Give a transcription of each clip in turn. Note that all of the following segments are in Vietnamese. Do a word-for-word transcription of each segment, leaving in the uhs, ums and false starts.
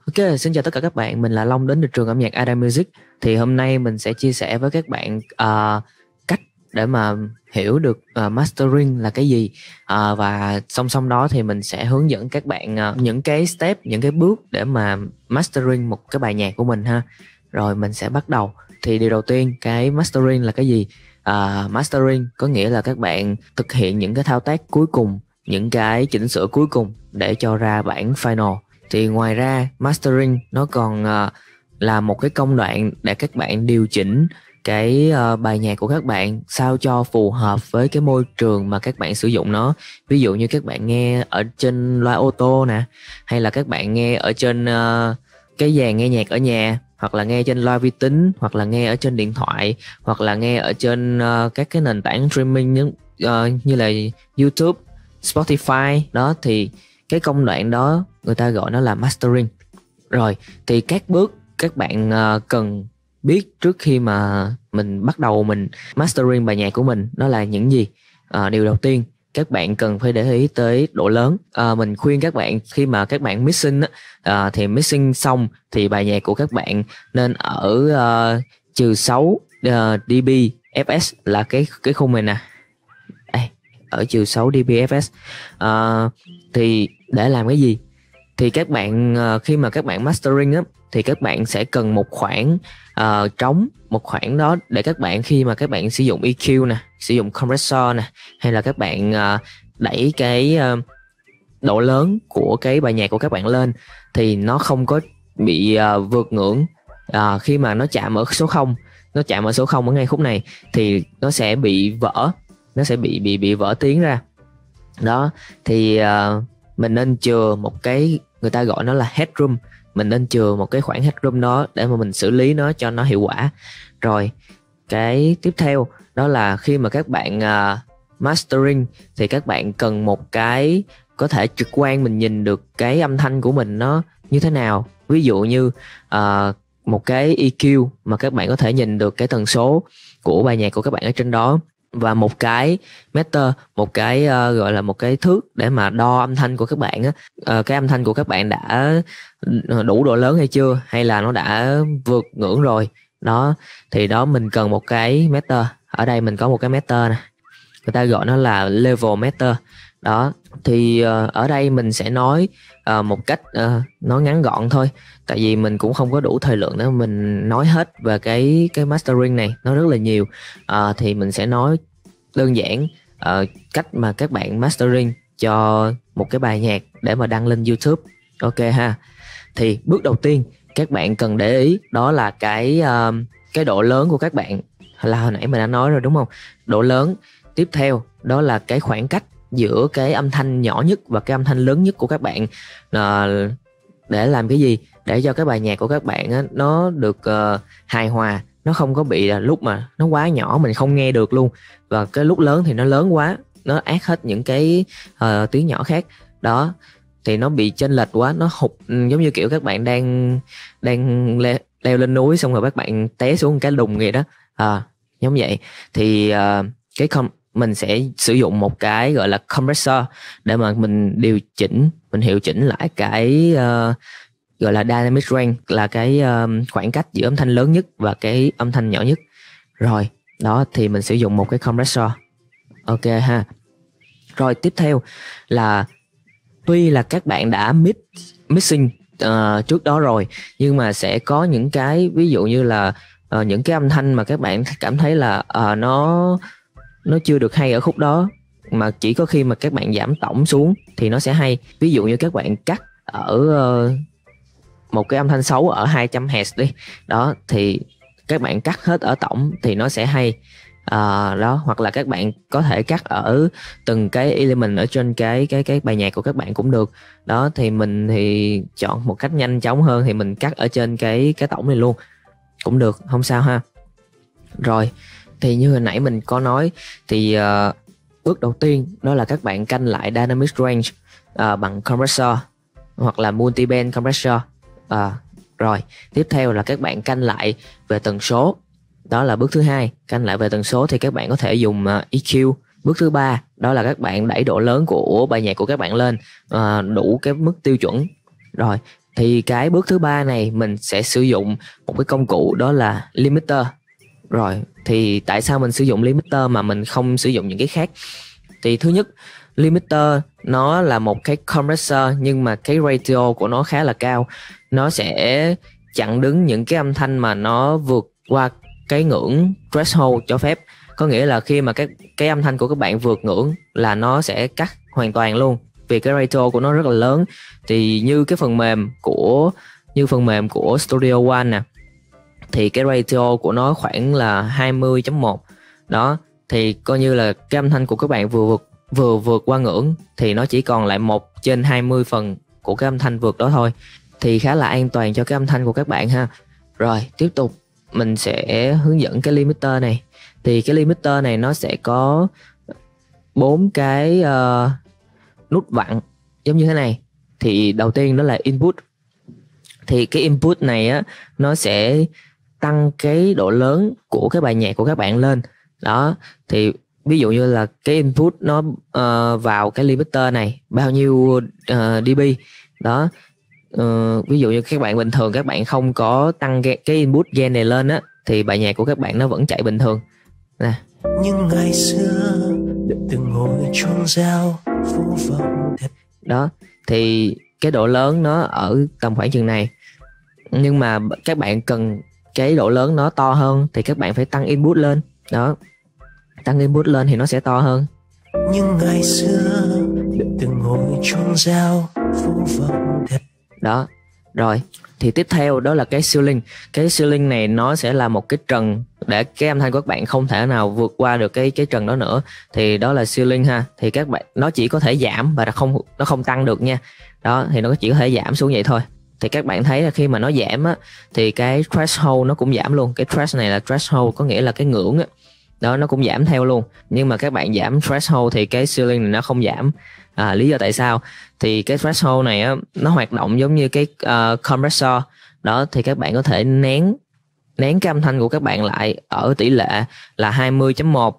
Ok, xin chào tất cả các bạn, mình là Long đến từ trường âm nhạc Ada Music. Thì hôm nay mình sẽ chia sẻ với các bạn uh, cách để mà hiểu được uh, mastering là cái gì, uh, và song song đó thì mình sẽ hướng dẫn các bạn uh, những cái step, những cái bước để mà mastering một cái bài nhạc của mình ha. Rồi mình sẽ bắt đầu. Thì điều đầu tiên, cái mastering là cái gì? Uh, mastering có nghĩa là các bạn thực hiện những cái thao tác cuối cùng, những cái chỉnh sửa cuối cùng để cho ra bản final. Thì ngoài ra mastering nó còn uh, là một cái công đoạn để các bạn điều chỉnh cái uh, bài nhạc của các bạn sao cho phù hợp với cái môi trường mà các bạn sử dụng nó. Ví dụ như các bạn nghe ở trên loa ô tô nè, hay là các bạn nghe ở trên uh, cái dàn nghe nhạc ở nhà, hoặc là nghe trên loa vi tính, hoặc là nghe ở trên điện thoại, hoặc là nghe ở trên uh, các cái nền tảng streaming như, uh, như là YouTube, Spotify đó. Thì cái công đoạn đó người ta gọi nó là mastering. Rồi thì các bước các bạn uh, cần biết trước khi mà mình bắt đầu mình mastering bài nhạc của mình đó là những gì? Uh, điều đầu tiên các bạn cần phải để ý tới độ lớn. Uh, mình khuyên các bạn khi mà các bạn mixing á, uh, thì mixing xong thì bài nhạc của các bạn nên ở uh, trừ sáu uh, dB ép ét là cái cái khung này nè. Đây, ở trừ sáu dB ép ét. Uh, thì để làm cái gì? Thì các bạn uh, khi mà các bạn mastering á, thì các bạn sẽ cần một khoảng uh, trống, một khoảng đó để các bạn khi mà các bạn sử dụng e quy nè, sử dụng compressor nè, hay là các bạn uh, đẩy cái uh, độ lớn của cái bài nhạc của các bạn lên thì nó không có bị uh, vượt ngưỡng. Uh, khi mà nó chạm ở số không, nó chạm ở số không ở ngay khúc này thì nó sẽ bị vỡ, nó sẽ bị bị bị vỡ tiếng ra. Đó thì uh, mình nên chừa một cái, người ta gọi nó là headroom, mình nên chừa một cái khoảng headroom đó để mà mình xử lý nó cho nó hiệu quả. Rồi cái tiếp theo đó là khi mà các bạn uh, mastering thì các bạn cần một cái có thể trực quan mình nhìn được cái âm thanh của mình nó như thế nào. Ví dụ như uh, một cái e quy mà các bạn có thể nhìn được cái tần số của bài nhạc của các bạn ở trên đó, và một cái meter, một cái uh, gọi là một cái thước để mà đo âm thanh của các bạn á. Uh, cái âm thanh của các bạn đã đủ độ lớn hay chưa, hay là nó đã vượt ngưỡng rồi đó. Thì đó mình cần một cái meter. Ở đây mình có một cái meter nè, người ta gọi nó là level meter đó. Thì uh, ở đây mình sẽ nói uh, một cách uh, nói ngắn gọn thôi, tại vì mình cũng không có đủ thời lượng để mình nói hết về cái cái mastering này, nó rất là nhiều. Uh, thì mình sẽ nói đơn giản uh, cách mà các bạn mastering cho một cái bài nhạc để mà đăng lên YouTube. Ok ha. Thì bước đầu tiên các bạn cần để ý đó là cái uh, cái độ lớn của các bạn, là hồi nãy mình đã nói rồi đúng không? Độ lớn. Tiếp theo đó là cái khoảng cách giữa cái âm thanh nhỏ nhất và cái âm thanh lớn nhất của các bạn. À, để làm cái gì? Để cho cái bài nhạc của các bạn á, nó được uh, hài hòa, nó không có bị là lúc mà nó quá nhỏ mình không nghe được luôn, và cái lúc lớn thì nó lớn quá, nó át hết những cái uh, tiếng nhỏ khác đó, thì nó bị chênh lệch quá, nó hụt, giống như kiểu các bạn đang đang leo, leo lên núi xong rồi các bạn té xuống cái đùng vậy đó. À, giống vậy. Thì uh, cái com mình sẽ sử dụng một cái gọi là compressor để mà mình điều chỉnh, mình hiệu chỉnh lại cái uh, gọi là dynamic range, là cái uh, khoảng cách giữa âm thanh lớn nhất và cái âm thanh nhỏ nhất. Rồi đó, thì mình sử dụng một cái compressor. Ok ha. Rồi tiếp theo là tuy là các bạn đã mix mixing uh, trước đó rồi, nhưng mà sẽ có những cái ví dụ như là uh, những cái âm thanh mà các bạn cảm thấy là uh, nó nó chưa được hay ở khúc đó, mà chỉ có khi mà các bạn giảm tổng xuống thì nó sẽ hay. Ví dụ như các bạn cắt ở uh, một cái âm thanh xấu ở hai trăm héc đi đó, thì các bạn cắt hết ở tổng thì nó sẽ hay. À, đó, hoặc là các bạn có thể cắt ở từng cái element ở trên cái cái cái bài nhạc của các bạn cũng được đó. Thì mình thì chọn một cách nhanh chóng hơn thì mình cắt ở trên cái cái tổng này luôn cũng được, không sao ha. Rồi thì như hồi nãy mình có nói thì uh, bước đầu tiên đó là các bạn canh lại dynamic range uh, bằng compressor hoặc là multi-band compressor. Uh, rồi tiếp theo là các bạn canh lại về tần số, đó là bước thứ hai. Canh lại về tần số thì các bạn có thể dùng uh, e quy. Bước thứ ba đó là các bạn đẩy độ lớn của bài nhạc của các bạn lên uh, đủ cái mức tiêu chuẩn. Rồi Thì cái bước thứ ba này mình sẽ sử dụng một cái công cụ, đó là limiter. Rồi, thì tại sao mình sử dụng limiter mà mình không sử dụng những cái khác? Thì thứ nhất, limiter nó là một cái compressor nhưng mà cái ratio của nó khá là cao. Nó sẽ chặn đứng những cái âm thanh mà nó vượt qua cái ngưỡng threshold cho phép. Có nghĩa là khi mà cái, cái âm thanh của các bạn vượt ngưỡng là nó sẽ cắt hoàn toàn luôn, vì cái ratio của nó rất là lớn. Thì như cái phần mềm của như phần mềm của Studio One nè, thì cái ratio của nó khoảng là hai mươi chấm một. Đó, thì coi như là cái âm thanh của các bạn vừa vượt vừa vượt qua ngưỡng thì nó chỉ còn lại một trên hai mươi phần của cái âm thanh vượt đó thôi. Thì khá là an toàn cho cái âm thanh của các bạn ha. Rồi, tiếp tục mình sẽ hướng dẫn cái limiter này. Thì cái limiter này nó sẽ có bốn cái uh, nút vặn giống như thế này. Thì đầu tiên đó là input. Thì cái input này á, nó sẽ tăng cái độ lớn của cái bài nhạc của các bạn lên. Đó, thì ví dụ như là cái input nó uh, vào cái limiter này bao nhiêu uh, dB. Đó, uh, ví dụ như các bạn bình thường các bạn không có tăng cái, cái input gain này lên á, thì bài nhạc của các bạn nó vẫn chạy bình thường nè. Nhưng ngày xưa được từng hồi chuông reo vô vọng thật. Đó, thì cái độ lớn nó ở tầm khoảng chừng này. Nhưng mà các bạn cần cái độ lớn nó to hơn thì các bạn phải tăng input lên. Đó, tăng input lên thì nó sẽ to hơn. Nhưng ngày xưa được từng hồi chuông reo vô vọng thật. Đó, rồi thì tiếp theo đó là cái ceiling. Cái ceiling này nó sẽ là một cái trần để cái âm thanh của các bạn không thể nào vượt qua được cái cái trần đó nữa. Thì đó là ceiling ha. Thì các bạn nó chỉ có thể giảm và nó không nó không tăng được nha. Đó, thì nó chỉ có thể giảm xuống vậy thôi. Thì các bạn thấy là khi mà nó giảm á, thì cái threshold nó cũng giảm luôn. Cái thresh này là threshold, có nghĩa là cái ngưỡng á. Đó, nó cũng giảm theo luôn. Nhưng mà các bạn giảm threshold thì cái ceiling này nó không giảm. À, lý do tại sao? Thì cái threshold này á, nó hoạt động giống như cái uh, compressor. Đó, thì các bạn có thể nén nén cái âm thanh của các bạn lại ở tỷ lệ là hai mươi chấm một.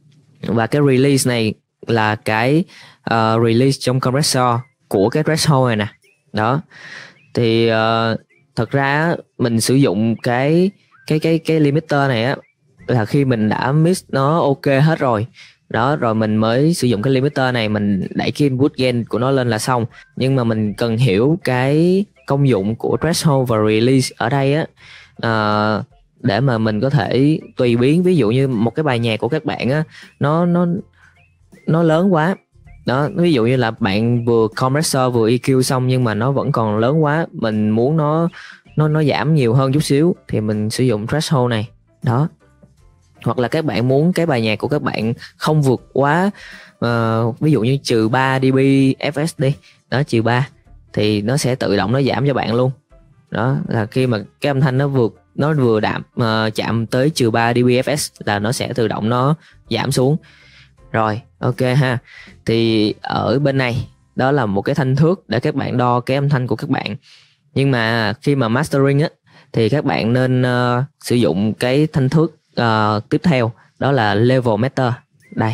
Và cái release này là cái uh, release trong compressor của cái threshold này nè. Đó, thì uh, thật ra mình sử dụng cái cái cái cái limiter này á là khi mình đã mix nó ok hết rồi. Đó, rồi mình mới sử dụng cái limiter này, mình đẩy cái input gain của nó lên là xong. Nhưng mà mình cần hiểu cái công dụng của threshold và release ở đây á, uh, để mà mình có thể tùy biến. Ví dụ như một cái bài nhạc của các bạn á, nó nó nó lớn quá. Đó, ví dụ như là bạn vừa compressor vừa e quy xong nhưng mà nó vẫn còn lớn quá, mình muốn nó nó nó giảm nhiều hơn chút xíu thì mình sử dụng threshold này. Đó, hoặc là các bạn muốn cái bài nhạc của các bạn không vượt quá uh, ví dụ như trừ ba dB ép ét đi, đó, trừ ba thì nó sẽ tự động nó giảm cho bạn luôn. Đó, là khi mà cái âm thanh nó vượt nó vừa đạm uh, chạm tới trừ ba dB ép ét là nó sẽ tự động nó giảm xuống. Rồi, ok ha. Thì ở bên này đó là một cái thanh thước để các bạn đo cái âm thanh của các bạn. Nhưng mà khi mà mastering á, thì các bạn nên uh, sử dụng cái thanh thước uh, tiếp theo, đó là level meter. Đây.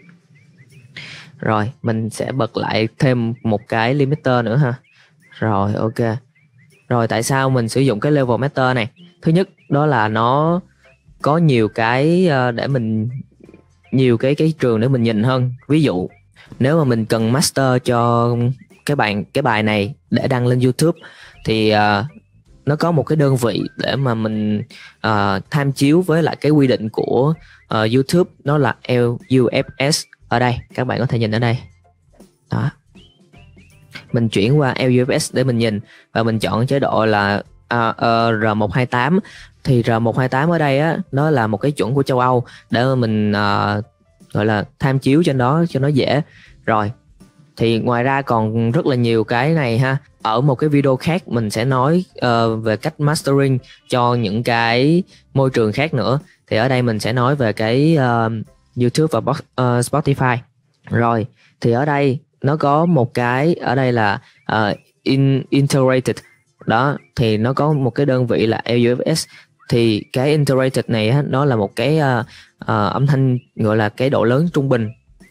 Rồi, mình sẽ bật lại thêm một cái limiter nữa ha. Rồi, ok. Rồi, tại sao mình sử dụng cái level meter này? Thứ nhất, đó là nó có nhiều cái uh, để mình nhiều cái cái trường để mình nhìn hơn. Ví dụ nếu mà mình cần master cho cái bài cái bài này để đăng lên YouTube thì uh, nó có một cái đơn vị để mà mình uh, tham chiếu với lại cái quy định của uh, YouTube, nó là L U F S. Ở đây các bạn có thể nhìn ở đây. Đó, mình chuyển qua L U F S để mình nhìn và mình chọn chế độ là uh, uh, R một hai tám. Thì R một hai tám ở đây á, nó là một cái chuẩn của châu Âu để mà mình uh, gọi là tham chiếu trên đó cho nó dễ. Rồi, thì ngoài ra còn rất là nhiều cái này ha. Ở một cái video khác mình sẽ nói uh, về cách mastering cho những cái môi trường khác nữa. Thì ở đây mình sẽ nói về cái uh, YouTube và uh, Spotify. Rồi, thì ở đây nó có một cái, ở đây là uh, in, integrated. Đó, thì nó có một cái đơn vị là L U F S. Thì cái integrated này á, nó là một cái uh, uh, âm thanh gọi là cái độ lớn trung bình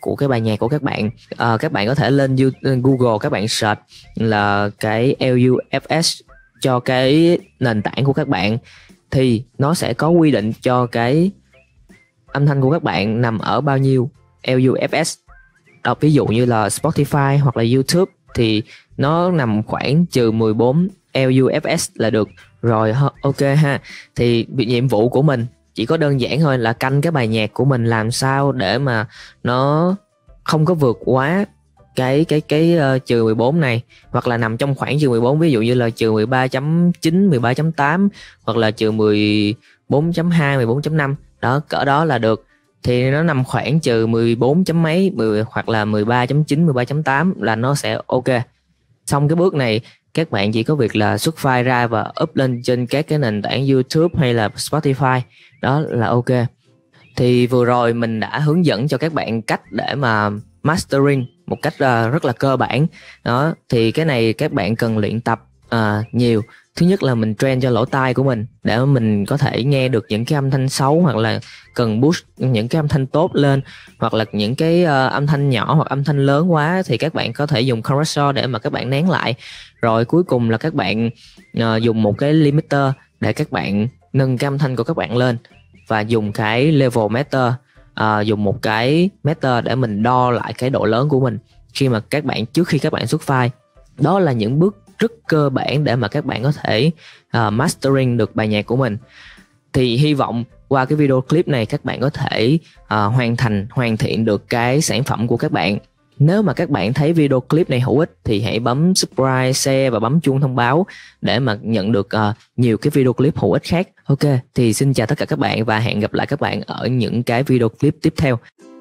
của cái bài nhạc của các bạn. À, các bạn có thể lên Google, các bạn search là cái L U F S cho cái nền tảng của các bạn, thì nó sẽ có quy định cho cái âm thanh của các bạn nằm ở bao nhiêu L U F S. Đó, ví dụ như là Spotify hoặc là YouTube thì nó nằm khoảng trừ mười bốn L U F S là được rồi. Ok ha, thì nhiệm vụ của mình chỉ có đơn giản thôi là canh cái bài nhạc của mình làm sao để mà nó không có vượt quá cái cái cái uh, trừ mười bốn này, hoặc là nằm trong khoảng trừ mười bốn, ví dụ như là trừ mười ba chấm chín, mười ba chấm tám hoặc là trừ mười bốn chấm hai, mười bốn chấm năm. Đó, cỡ đó là được. Thì nó nằm khoảng trừ mười bốn chấm mấy, mười hoặc là mười ba chấm chín, mười ba chấm tám là nó sẽ ok. Xong cái bước này các bạn chỉ có việc là xuất file ra và up lên trên các cái nền tảng YouTube hay là Spotify, đó là ok. Thì vừa rồi mình đã hướng dẫn cho các bạn cách để mà mastering một cách uh, rất là cơ bản. Đó, thì cái này các bạn cần luyện tập uh, nhiều. Thứ nhất là mình train cho lỗ tai của mình để mình có thể nghe được những cái âm thanh xấu, hoặc là cần boost những cái âm thanh tốt lên, hoặc là những cái uh, âm thanh nhỏ hoặc âm thanh lớn quá thì các bạn có thể dùng compressor để mà các bạn nén lại. Rồi cuối cùng là các bạn uh, dùng một cái limiter để các bạn nâng cái âm thanh của các bạn lên, và dùng cái level meter, uh, dùng một cái meter để mình đo lại cái độ lớn của mình khi mà các bạn trước khi các bạn xuất file. Đó là những bước rất cơ bản để mà các bạn có thể uh, mastering được bài nhạc của mình. Thì hy vọng qua cái video clip này các bạn có thể uh, hoàn thành, hoàn thiện được cái sản phẩm của các bạn. Nếu mà các bạn thấy video clip này hữu ích thì hãy bấm subscribe, share và bấm chuông thông báo để mà nhận được uh, nhiều cái video clip hữu ích khác. Ok, thì xin chào tất cả các bạn và hẹn gặp lại các bạn ở những cái video clip tiếp theo.